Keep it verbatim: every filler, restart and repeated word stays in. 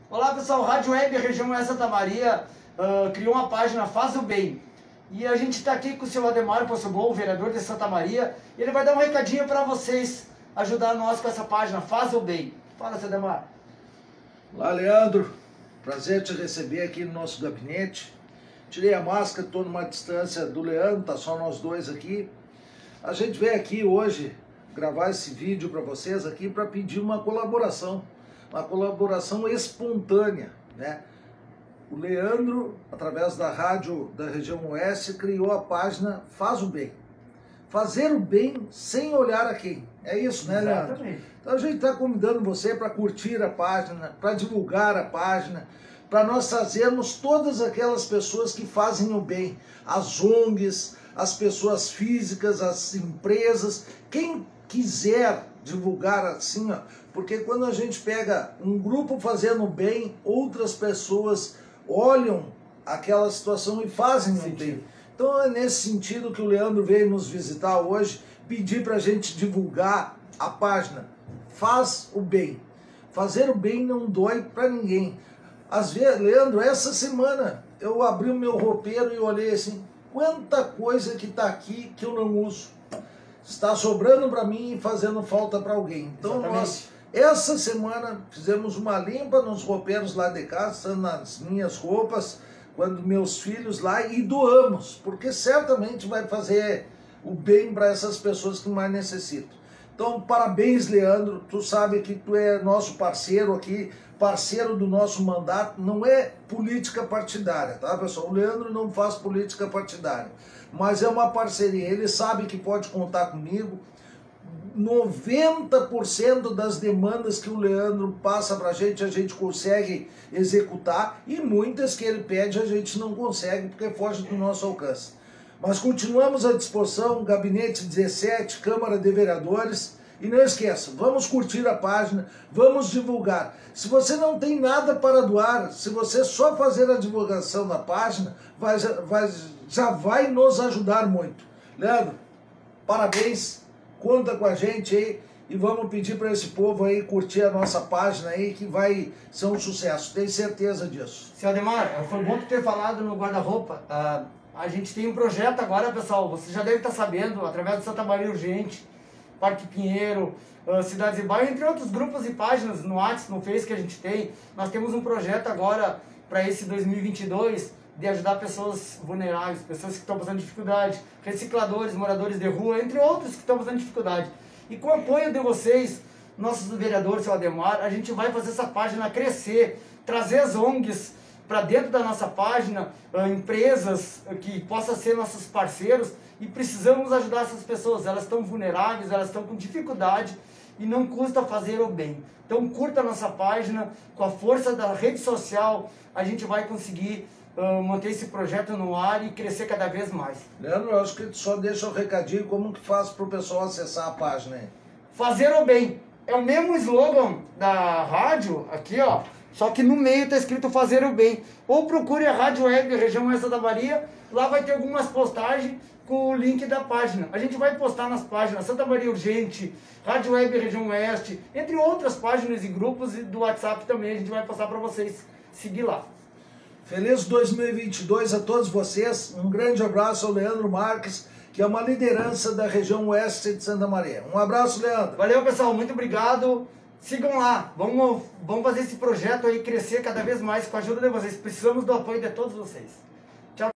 Olá pessoal, Rádio Web Região Oeste Santa Maria uh, criou uma página Faz o Bem. E a gente está aqui com o seu Ademar Possobon, o vereador de Santa Maria. E ele vai dar um recadinho para vocês, ajudar nós com essa página Faz o Bem. Fala, seu Ademar. Olá, Leandro. Prazer te receber aqui no nosso gabinete. Tirei a máscara, estou numa distância do Leandro, tá só nós dois aqui. A gente veio aqui hoje gravar esse vídeo para vocês aqui para pedir uma colaboração. Uma colaboração espontânea, né? O Leandro, através da rádio da região oeste, criou a página Faz o Bem. Fazer o bem sem olhar a quem. É isso, né, Leandro? Exatamente. Então a gente está convidando você para curtir a página, para divulgar a página, para nós trazermos todas aquelas pessoas que fazem o bem. As O N Gs, as pessoas físicas, as empresas, quem quiser divulgar assim, ó, porque quando a gente pega um grupo fazendo bem, outras pessoas olham aquela situação e fazem o bem. Então é nesse sentido que o Leandro veio nos visitar hoje, pedir para a gente divulgar a página Faz o Bem. Fazer o bem não dói para ninguém. Às vezes, Leandro, essa semana eu abri o meu roupeiro e olhei assim, quanta coisa que está aqui que eu não uso. Está sobrando para mim e fazendo falta para alguém. Então Exatamente. nós, essa semana, fizemos uma limpa nos roupeiros lá de casa, nas minhas roupas, quando meus filhos lá, e doamos, porque certamente vai fazer o bem para essas pessoas que mais necessitam. Então, parabéns, Leandro, tu sabe que tu é nosso parceiro aqui, parceiro do nosso mandato, não é política partidária, tá, pessoal? O Leandro não faz política partidária, mas é uma parceria, ele sabe que pode contar comigo. noventa por cento das demandas que o Leandro passa pra gente, a gente consegue executar, e muitas que ele pede a gente não consegue, porque foge do nosso alcance. Mas continuamos à disposição, Gabinete dezessete, Câmara de Vereadores, e não esqueça, vamos curtir a página, vamos divulgar. Se você não tem nada para doar, se você só fazer a divulgação na página, vai, vai, já vai nos ajudar muito. Leandro, parabéns, conta com a gente aí e vamos pedir para esse povo aí curtir a nossa página aí, que vai ser um sucesso, tenho certeza disso. Seu Ademar, foi bom tu ter falado no guarda-roupa. Uh, a gente tem um projeto agora, pessoal, você já deve estar sabendo, através do Santa Maria Urgente, Parque Pinheiro, uh, Cidades e Bairro, entre outros grupos e páginas no WhatsApp, no Face que a gente tem. Nós temos um projeto agora para esse dois mil e vinte e dois de ajudar pessoas vulneráveis, pessoas que estão passando dificuldade, recicladores, moradores de rua, entre outros que estão passando dificuldade. E com o apoio de vocês, nossos vereadores, seu Ademar, a gente vai fazer essa página crescer, trazer as O N Gs para dentro da nossa página, uh, empresas que possam ser nossos parceiros, e precisamos ajudar essas pessoas. Elas estão vulneráveis, elas estão com dificuldade e não custa fazer o bem. Então curta a nossa página, com a força da rede social a gente vai conseguir uh, manter esse projeto no ar e crescer cada vez mais. Leandro, eu acho que só deixa o recadinho como que faz para o pessoal acessar a página aí. Fazer o bem. É o mesmo slogan da rádio, aqui ó, só que no meio está escrito Fazer o Bem. Ou procure a Rádio Web Região Oeste Santa Maria, lá vai ter algumas postagens com o link da página. A gente vai postar nas páginas Santa Maria Urgente, Rádio Web Região Oeste, entre outras páginas e grupos, e do WhatsApp também a gente vai postar para vocês seguir lá. Feliz dois mil e vinte e dois a todos vocês, um grande abraço ao Leandro Marques, que é uma liderança da região oeste de Santa Maria. Um abraço, Leandro. Valeu, pessoal, muito obrigado. Sigam lá, vamos, vamos fazer esse projeto aí crescer cada vez mais com a ajuda de vocês. Precisamos do apoio de todos vocês.